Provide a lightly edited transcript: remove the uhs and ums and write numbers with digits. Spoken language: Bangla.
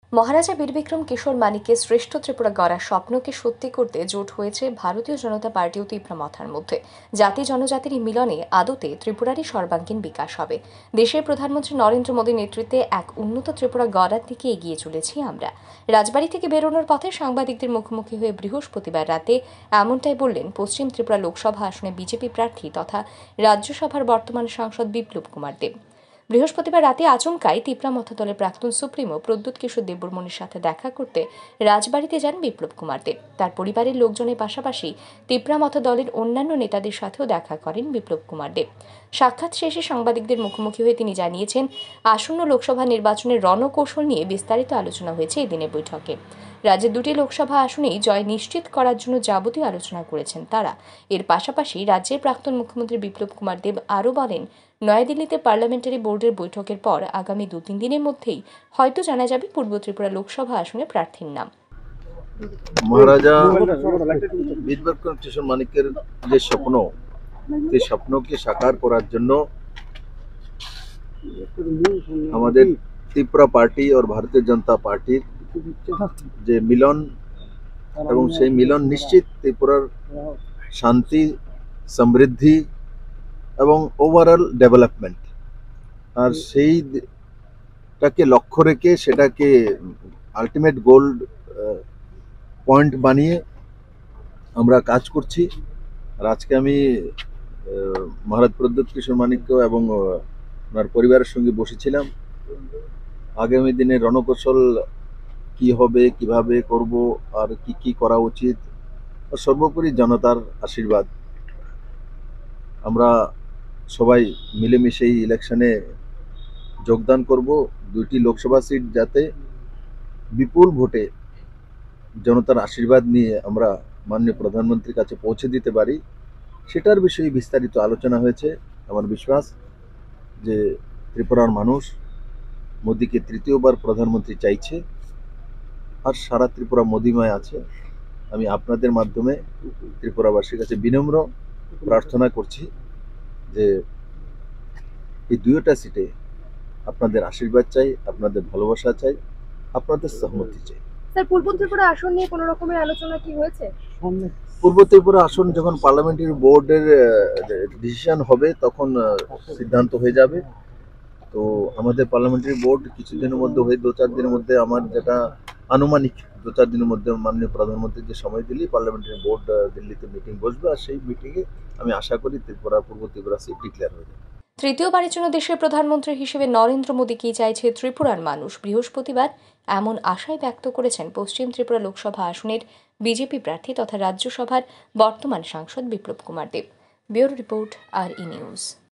মহারাজা বীরবিক্রম কিশোর মানিকের শ্রেষ্ঠ ত্রিপুরা গড়ার স্বপ্নকে সত্যি করতে জোট হয়েছে ভারতীয় জনতা পার্টি ও তীব্র মাথার মধ্যে। জাতি জনজাতির এই মিলনে আদতে ত্রিপুরারই সর্বাঙ্গীন বিকাশ হবে। দেশের প্রধানমন্ত্রী নরেন্দ্র মোদীর নেতৃত্বে এক উন্নত ত্রিপুরা গড়ার দিকে এগিয়ে চলেছি আমরা। রাজবাড়ী থেকে বেরোনোর পথে সাংবাদিকদের মুখোমুখি হয়ে বৃহস্পতিবার রাতে এমনটাই বললেন পশ্চিম ত্রিপুরা লোকসভা আসনে বিজেপি প্রার্থী তথা রাজ্যসভার বর্তমান সাংসদ বিপ্লব কুমার দেব। বৃহস্পতিবার রাতে আচমকাই তিপ্রা মথা দলের প্রাক্তন সুপ্রিমো প্রদ্যুৎ কিশোর দেববর্মনের সাথে দেখা করতে রাজবাড়িতে যান বিপ্লব কুমার দেব। তার পরিবারের লোকজনের পাশাপাশি তিপ্রা মথা দলের অন্যান্য নেতাদের সাথেও দেখা করেন বিপ্লব কুমার দেব। সাক্ষাৎ শেষে সাংবাদিকদের মুখোমুখি হয়ে তিনি জানিয়েছেন, আসন্ন লোকসভা নির্বাচনের রণকৌশল নিয়ে বিস্তারিত আলোচনা হয়েছে এই দিনের বৈঠকে। রাজ্যের দুটি লোকসভা আসনেই জয় নিশ্চিত করার জন্য যাবতীয় আলোচনা করেছেন তারা। এর পাশাপাশি রাজ্যের প্রাক্তন মুখ্যমন্ত্রী বিপ্লব কুমার দেব আরও বলেন, নয়াদিল্লিতে পার্লামেন্টারি বোর্ডের বৈঠকের পর আগামী 2-3 দিনের মধ্যেই হয়তো জানা যাবে পূর্ব ত্রিপুরা লোকসভা আসনে প্রার্থীর নাম। মহারাজা বীরবিক্রম কিশোর মানিকের যে স্বপ্ন, সেই স্বপ্নকে সাকার করার জন্য আমাদের ত্রিপুরা পার্টি और ভারতীয় জনতা পার্টির যে মিলন এবং সেই মিলন নিশ্চিত ত্রিপুরার শান্তি, সমৃদ্ধি এবং ওভারঅল ডেভেলপমেন্ট, আর সেইটাকে লক্ষ্য রেখে সেটাকে আলটিমেট গোল্ড পয়েন্ট বানিয়ে আমরা কাজ করছি। আর আজকে আমি মহারাজ প্রদ্যুৎ কিশোর মানিক্য এবং ওনার পরিবারের সঙ্গে বসেছিলাম। আগামী দিনে রণকৌশল কি হবে, কিভাবে করব, আর কি কি করা উচিত, আর সর্বোপরি জনতার আশীর্বাদ। আমরা সবাই মিলেমিশে এই ইলেকশনে যোগদান করব। দুইটি লোকসভা সিট যাতে বিপুল ভোটে জনতার আশীর্বাদ নিয়ে আমরা মাননীয় প্রধানমন্ত্রীর কাছে পৌঁছে দিতে পারি, সেটার বিষয়ে বিস্তারিত আলোচনা হয়েছে। আমার বিশ্বাস যে ত্রিপুরার মানুষ মোদীকে তৃতীয়বার প্রধানমন্ত্রী চাইছে, আর সারা ত্রিপুরা মোদীময় আছে। আমি আপনাদের মাধ্যমে ত্রিপুরাবাসীর কাছে বিনম্র প্রার্থনা করছি যে এই দুইটা সিটে আপনাদের আশীর্বাদ চাই, আপনাদের ভালোবাসা চাই, আপনাদের সহমতি চাই। স্যার, পূর্ব ত্রিপুরা আসন নিয়ে কোনো রকমের আলোচনা কি হয়েছে? পূর্ব ত্রিপুরা আসন যখন পার্লামেন্টারি বোর্ডের ডিসিশন হবে তখন সিদ্ধান্ত হয়ে যাবে। তো আমাদের পার্লামেন্টারি বোর্ড কিছুদিনের মধ্যে হয়ে 2-4 দিনের মধ্যে, আমার যেটা আনুমানিক 2-4 দিনের মধ্যে মাননীয় প্রধানমন্ত্রী যে সময় দিলি পার্লামেন্টারি বোর্ড দিল্লিতে মিটিং বসবে, আর সেই মিটিংয়ে আমি আশা করি ত্রিপুরা পূর্ব ত্রিপুরা সিট ডিক্লেয়ার হয়ে যাবে। তৃতীয়বারের জন্য দেশের প্রধানমন্ত্রী হিসেবে নরেন্দ্র মোদীকেই চাইছে ত্রিপুরার মানুষ। বৃহস্পতিবার এমন আশাই ব্যক্ত করেছেন পশ্চিম ত্রিপুরা লোকসভা আসনের বিজেপি প্রার্থী তথা রাজ্যসভার বর্তমান সাংসদ Biplab Kumar Deb. Bureau report, RE news.